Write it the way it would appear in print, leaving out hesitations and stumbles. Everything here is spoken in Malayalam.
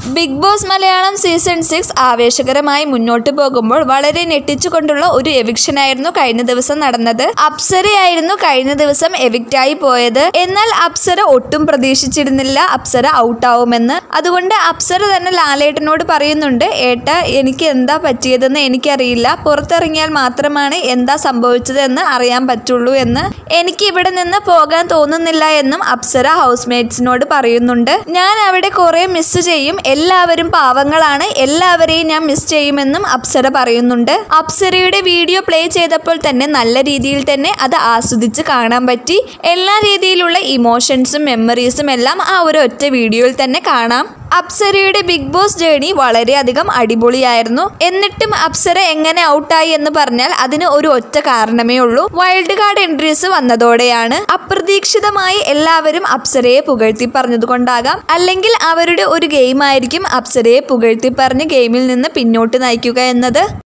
ബിഗ് ബോസ് മലയാളം സീസൺ 6 ആവേശകരമായി മുന്നോട്ട് പോകുമ്പോൾ വളരെ ഞെട്ടിച്ചുകൊണ്ടുള്ള ഒരു എവിക്ഷനായിരുന്നു കഴിഞ്ഞ ദിവസം നടന്നത്. അപ്സരയായിരുന്നു കഴിഞ്ഞ ദിവസം എവിക്റ്റായി പോയത്. എന്നാൽ അപ്സര ഒട്ടും പ്രതീക്ഷിച്ചിരുന്നില്ല അപ്സര ഔട്ടാവുമെന്ന്. അതുകൊണ്ട് അപ്സര തന്നെ ലാലേട്ടനോട് പറയുന്നുണ്ട്, ഏട്ടാ എനിക്ക് എന്താ പറ്റിയതെന്ന് എനിക്കറിയില്ല, പുറത്തിറങ്ങിയാൽ മാത്രമാണ് എന്താ സംഭവിച്ചതെന്ന് അറിയാൻ പറ്റുള്ളൂ എന്ന്. എനിക്ക് ഇവിടെ നിന്ന് പോകാൻ തോന്നുന്നില്ല എന്നും അപ്സര ഹൗസ്മേറ്റ്സിനോട് പറയുന്നുണ്ട്. ഞാൻ അവിടെ കുറെ മിസ് ചെയ്യും, എല്ലാവരും പാവങ്ങളാണ്, എല്ലാവരെയും ഞാൻ മിസ് ചെയ്യുമെന്നും അപ്സര പറയുന്നുണ്ട്. അപ്സരയുടെ വീഡിയോ പ്ലേ ചെയ്തപ്പോൾ തന്നെ നല്ല രീതിയിൽ തന്നെ അത് ആസ്വദിച്ച് കാണാൻ പറ്റി. എല്ലാ രീതിയിലുള്ള ഇമോഷൻസും മെമ്മറീസും എല്ലാം ആ ഒരു ഒറ്റ വീഡിയോയിൽ തന്നെ കാണാം. അപ്സരയുടെ ബിഗ് ബോസ് ജേണി വളരെയധികം അടിപൊളിയായിരുന്നു. എന്നിട്ടും അപ്സര എങ്ങനെ ഔട്ടായി എന്ന് പറഞ്ഞാൽ അതിന് ഒരു ഒറ്റ കാരണമേ ഉള്ളൂ, വൈൽഡ് കാർഡ് എൻട്രീസ് വന്നതോടെയാണ്. അപ്രതീക്ഷിതമായി എല്ലാവരും അപ്സരയെ പുകഴ്ത്തി പറഞ്ഞതുകൊണ്ടാകാം, അല്ലെങ്കിൽ അവരുടെ ഒരു ഗെയിം ആയിരിക്കും അപ്സരയെ പുകഴ്ത്തി പറഞ്ഞ് ഗെയിമിൽ നിന്ന് പിന്നോട്ട് നയിക്കുക എന്നത്.